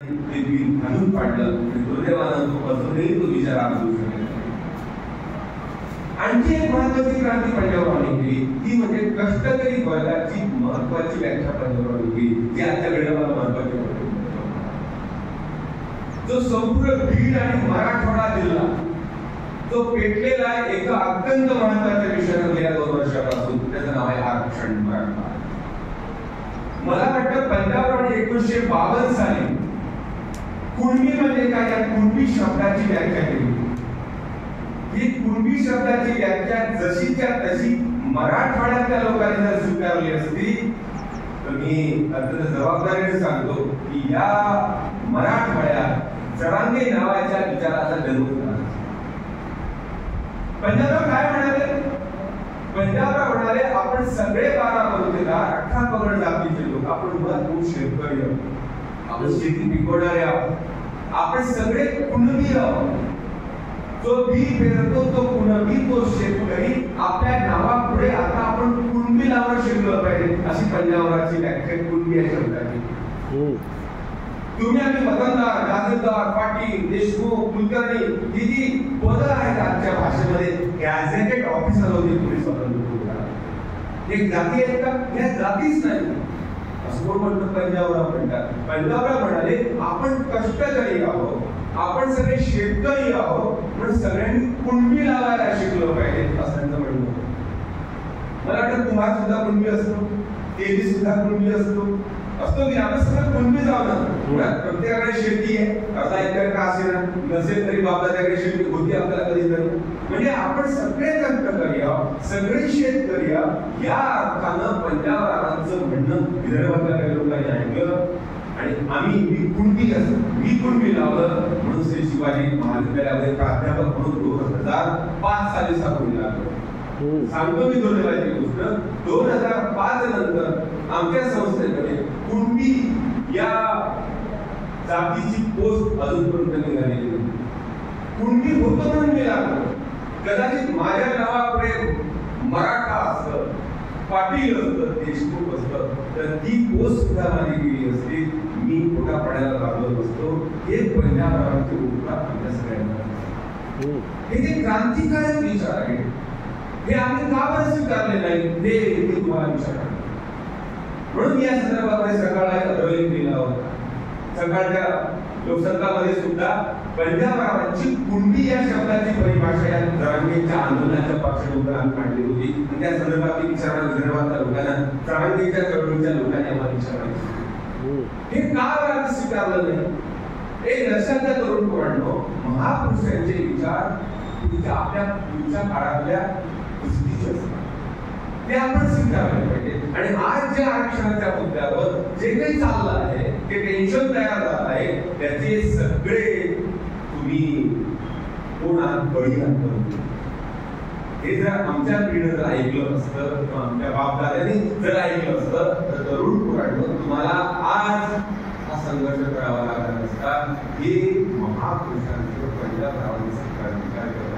ते बिल घालून पाडलं आणि दुर्दैवानं तो अजूनही तो विचारात घेऊ शकेल. आणखी एक महत्वाची क्रांती पंजाबरावांनी केली ती म्हणजे कष्टकरी वर्गाची महत्वाची व्याख्या पंजाबरावांनी केली, जी आजच्या घडीला महत्वाची होती. जो संपूर्ण बीड आणि मराठवाडा जिल्हा तो पेटलेला एका अत्यंत महत्वाच्या विषयावर गेल्या 2 वर्षापासून, त्याचं नाव आहे आरक्षण मराठा. मला वाटतं पंजाबरावांनी 1952 साली कुणबी म्हणजे काय, या कुणबी शब्दाची व्याख्या केली. ही कुणबी शब्दाची व्याख्या जशीच्या तशी मराठवाड्यातल्या लोकांनी जर स्वीकारली असती तर मी अत्यंत जबाबदारीने सांगतो की या मराठवाड्यात जरांगे नावाच्या विचाराचा जन्म झाला. पंजाबराव काय म्हणाले? पंजाबराव म्हणाले आपण सगळे 12 बलुतेदार 18 पगड जातीचे लोक, आपण मूळ शेतकरी आहोत, आपण शेती पिकवणारे आहोत, आपण सगळे कुणबी आहोत. जो बी पेरतो तो कुणबी, तो शेतकरी. आपल्या नावापुढे आता आपण कुणबी नाव शिकलं पाहिजे, अशी पंजाबरावाची व्याख्या कुणबी या शब्दाची. तुम्ही आम्ही वतनदार, जागीरदार, पाटील, देशमुख, कुलकर्णी ही जी पदं आहेत आजच्या भाषेमध्ये, गॅझेटेड ऑफिसर होते पोलीस एक जाती आहेत का? या जातीच नाही असं कोण म्हणतं? पंजाबराव म्हणतात. पंजाबराव म्हणाले आपण कष्टकरी आहोत, आपण सगळे शेतकरी आहोत, पण सगळ्यांनी कुणबी लावायला शिकलो पाहिजे असं त्यांचं म्हणणं होतं. मला वाटतं तुम्हाला सुद्धा कुणबी असतो, तेली सुद्धा कुणबी असतो की आपण सगळं कुणबी जाऊ ना. प्रत्येकाकडे शेती आहे, अर्धा एकर का असेल नसेल तरी बापाच्याकडे शेती होती आपल्याला कधीतरी. म्हणजे आपण सगळे कष्टकरी आहोत, सगळे शेतकरी आहोत. या अर्थानं पंजाबरावांचं म्हणणं विदर्भातल्या काही लोकांनी ऐकलं आणि मी कुणबी लावलं म्हणून श्री शिवाजी महाविद्यालयामध्ये प्राध्यापक म्हणून 2005 साली सापडून लागलो. सांगतो मी दुर्दैवाची गोष्ट, 2005 नंतर आमच्या संस्थेकडे कुणबी या जातीची पोस्ट अजूनपर्यंत निघालेली नाही. कुणबी होतो म्हणून मी लागलो. कदाचित माझ्या नावापुढे मराठा असतं, पाटील असतं, देशमुख असतं तर ती पोस्ट सुद्धा माझी गेली असती, मी पोटा पडायला लागलो नसतो. हे पंजाबरावांचे उपकार आमच्या सगळ्यांना. हे जे क्रांतिकारक विचार आहे हे आम्ही का बरं स्वीकारले नाही हे तुम्हाला विचार. म्हणून या संदर्भामध्ये सकाळला एक अध्याय लिहिला होता. सकाळच्या लोकसंघामध्ये सुद्धा पंजाबरावांची कुणबी या शब्दाची परिभाषा या जरांगेच्या आंदोलनाच्या पार्श्वभूमीवर मांडली होती. त्या संदर्भात विचारणा विदर्भातल्या लोकांना, जरांगेच्या चळवळीच्या लोकांनी आम्हाला विचारलं हे का बरं स्वीकारलं नाही. एक लक्षात घ्या तरुण पोरांनो, महापुरुषांचे विचार आपल्या पुढच्या काळातल्या ते आपण स्वीकारले पाहिजे. आणि आज ज्या आरक्षणाच्या मुद्द्यावर जे काही चाललं आहे, ते टेन्शन तयार झालं आहे, त्याचे सगळे तुम्ही कोणात बळी आणतो. हे जर आमच्या पिढीनं जर ऐकलं असतं किंवा आमच्या बापदाद्यांनी जर ऐकलं असतं तर तरुण पोरांनो तुम्हाला आज हा संघर्ष करावा लागला नसता. हे महापुरुषांचं पंजाबरावांचं क्रांतिकारी